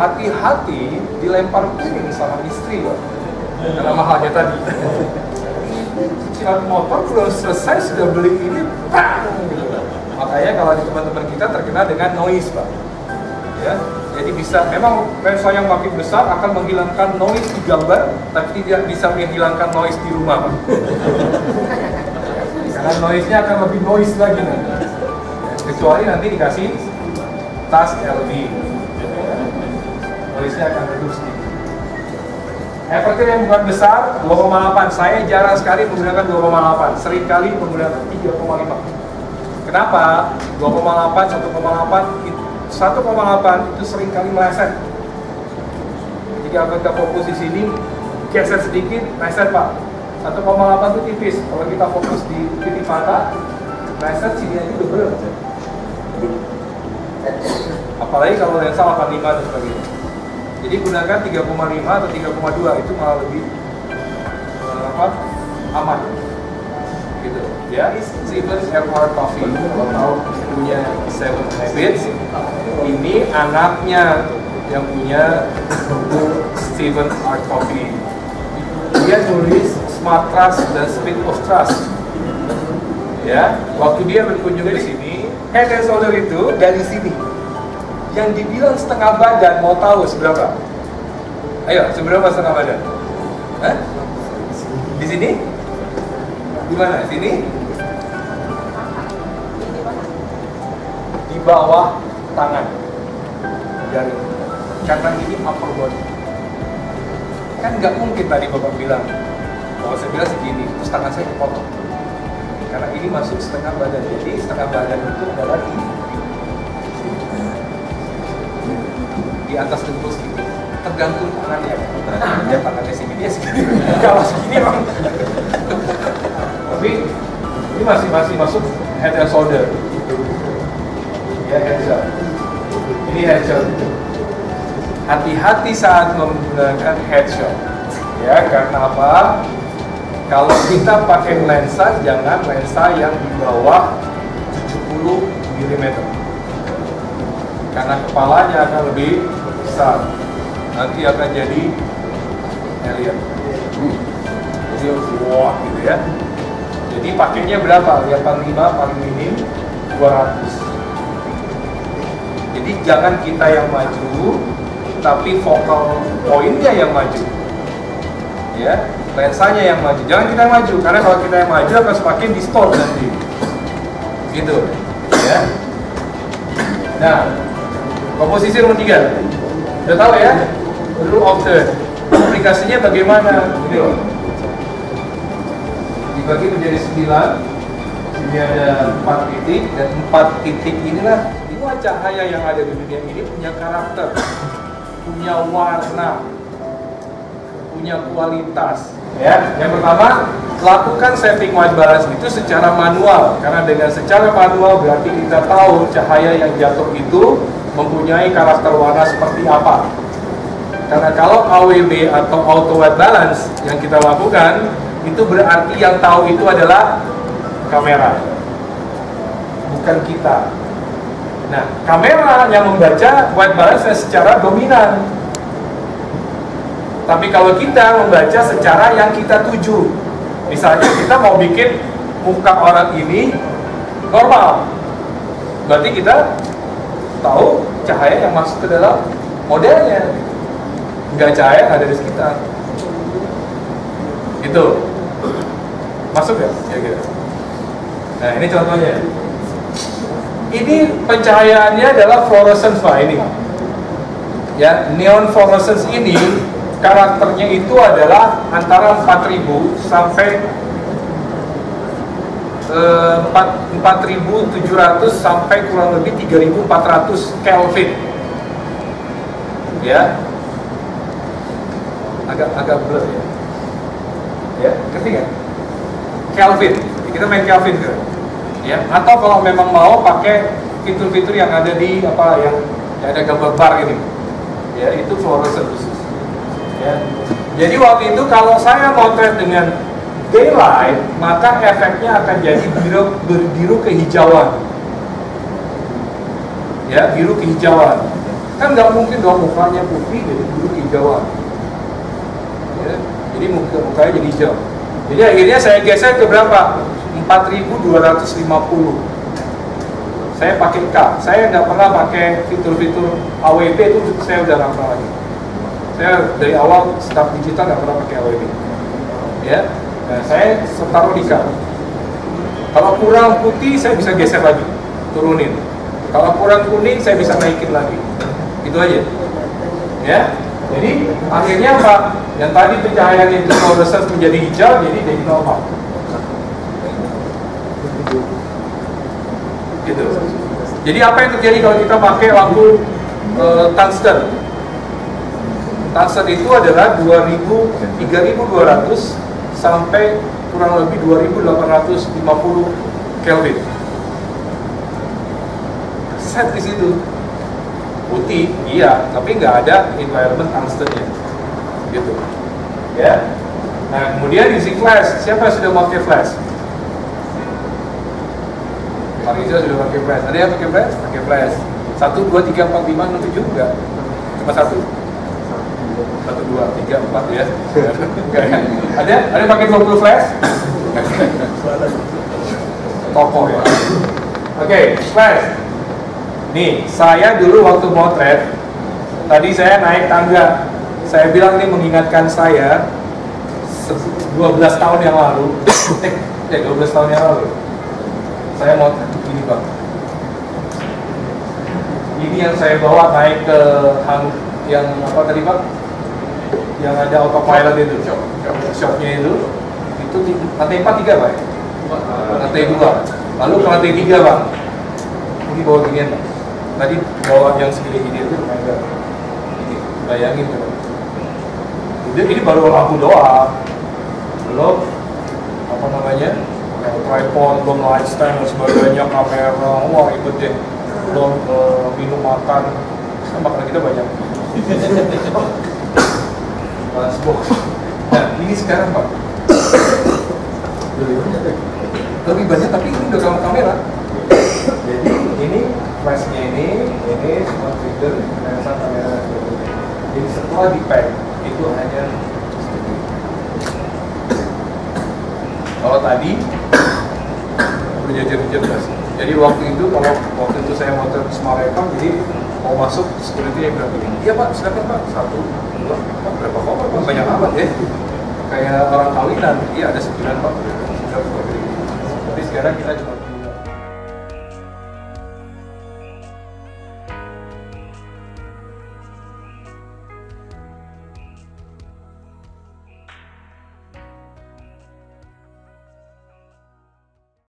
hati-hati dilempar piring sama istri loh, karena mahalnya tadi. Cicilan motor belum selesai sudah beli ini, bang! Gitu. Makanya kalau di teman-teman kita terkena dengan noise, Pak. Ya, jadi bisa, memang lensa yang makin besar akan menghilangkan noise di gambar, tapi tidak bisa menghilangkan noise di rumah, Pak. Karena noise-nya akan lebih noise lagi nanti. Ya, kecuali nanti dikasih tas LV, noise-nya akan reduce sedikit. Aperture yang bukan besar 2,8, saya jarang sekali menggunakan 2,8, sering kali menggunakan 3,5. Kenapa? 2,8, 1,8 itu sering kali meleset. Jadi kalau kita fokus di sini, geser sedikit, meleset, Pak. 1,8 itu tipis. Kalau kita fokus di titik mata, meleset sini aja udah berat. Apalagi kalau lensa 85 dan sebagainya. Jadi gunakan 3,5 atau 3,2, itu malah lebih aman. Gitu. Ya, Stephen Edward Covey, kalau tahu punya 7 Habits, ini anaknya yang punya Stephen R. Covey. Dia nulis Smart Trust dan Speed of Trust. Ya, waktu dia berkunjung di sini, head and shoulder itu dari sini. Yang dibilang setengah badan, mau tahu seberapa? Ayo, seberapa setengah badan? Hah? Di sini? Di mana? Sini? Di bawah tangan. Jari. Karena ini upper body. Kan nggak mungkin tadi Bapak bilang, kalau saya bilang segini, terus tangan saya kepotong. Karena ini masuk setengah badan, jadi setengah badan itu adalah di atas dengkul sedikit, tergantung tangannya. Ya tangannya segini, dia segini. Kalau segini emang. Tapi ini masih masuk head and shoulder. Ya, head shot. Ini head shot. Hati-hati saat menggunakan head shot. Ya, karena apa? Kalau kita pakai lensa, jangan lensa yang di bawah 70 mm. Karena kepalanya akan lebih besar, nanti akan jadi alien. Jadi wah gitu ya. Jadi pakainya berapa? Yang paling minim 200. Jadi jangan kita yang maju, tapi focal pointnya yang maju. Ya, lensanya yang maju. Jangan kita yang maju, karena kalau kita yang maju akan semakin distort nanti. Gitu, ya. Nah, komposisi nomor 3, udah tahu ya, rule of third. Aplikasinya bagaimana? Ini loh, dibagi menjadi 9. Sini ada 4 titik, dan 4 titik inilah semua cahaya yang ada di dunia ini punya karakter, punya warna, punya kualitas. Ya, yang pertama, lakukan setting white balance itu secara manual, karena dengan secara manual berarti kita tahu cahaya yang jatuh itu mempunyai karakter warna seperti apa. Karena kalau AWB atau auto white balance yang kita lakukan, itu berarti yang tahu itu adalah kamera, bukan kita. Nah, kamera yang membaca white balance secara dominan. Tapi kalau kita membaca secara yang kita tuju, misalnya kita mau bikin muka orang ini normal, berarti kita tahu cahaya yang masuk ke dalam modelnya, nggak cahaya yang ada di sekitar. Gitu. Masuk ya? Ya gitu. Nah, ini contohnya. Ini pencahayaannya adalah fluorescence, Pak, ini. Ya, neon fluorescence ini karakternya itu adalah antara 4000 sampai 4700 sampai kurang lebih 3400 Kelvin. Ya. Agak blur ya. Ya, ngerti nggak? Kelvin. Kita main Kelvin kan? Ya, atau kalau memang mau pakai fitur-fitur yang ada di apa yang ada gambar bar ini. Ya, itu fluorescent khusus. Ya. Jadi waktu itu kalau saya motret dengan daylight, maka efeknya akan jadi biru kehijauan. Ya, biru kehijauan. Kan nggak mungkin dong mukanya putih jadi dulu hijauan. Ya, jadi mukanya jadi hijau. Jadi akhirnya saya geser ke berapa? 4250. Saya pakai K. Saya nggak pernah pakai fitur-fitur AWP, itu saya udah nggak pernah lagi. Saya dari awal staf digital nggak pernah pakai AWP. Ya, nah, saya taruh di K. Kalau kurang putih saya bisa geser lagi, turunin. Kalau kurang kuning saya bisa naikin lagi. Itu aja. Ya. Jadi akhirnya apa? Yang tadi pencahayaan itu fluorescence menjadi hijau, jadi jadi normal. Gitu. Jadi apa yang terjadi kalau kita pakai lampu tungsten? Tungsten itu adalah 3200 sampai kurang lebih 2850 Kelvin. Set di situ. Putih, iya, tapi nggak ada environment tungstennya. Gitu. Ya. Nah, kemudian isi flash. Siapa yang sudah pakai flash? Pak Rizal sudah pakai flash. Ada yang pakai flash? Pakai flash. 1, 2, 3, 4, 5, 6, 7 enggak? Cuma 1. 1, 2, 3, 4 ya. Ada yang pakai 20 flash? Toko ya. Oke, flash. Nih, saya dulu waktu motret, tadi saya naik tangga. Saya bilang ini mengingatkan saya 12 tahun yang lalu. 12 tahun yang lalu. Saya mau ini Bang. Ini yang saya bawa naik ke yang apa tadi Bang? Yang ada autopilot itu, shopnya itu lantai 4 3 Pak? Lantai 2. Lalu ke lantai 3 Bang. Ini bawa ginian Bang. Tadi bawa yang segini gini itu agak ini, bayangin Bang. Ini baru lampu doang. Belum apa namanya? Tripod, belum light stand dan sebagainya, kamera, wah ribet deh. Belum minum makan, makanan kita banyak. Nah ini sekarang Pak, lebih banyak tapi ini udah kamera. Jadi ini flashnya ini semua trigger, lensa kamera. Jadi setelah di pack itu hanya kalau tadi berjejer-jejer. Jadi waktu itu saya mau ke Semarekam, jadi mau masuk security yang bilang begini, iya Pak, silakan Pak, 1, 2, Pak, berapa koper Pak, banyak amat ya, kayak orang kawinan, iya ada 9 Pak, tapi sekarang kita cuma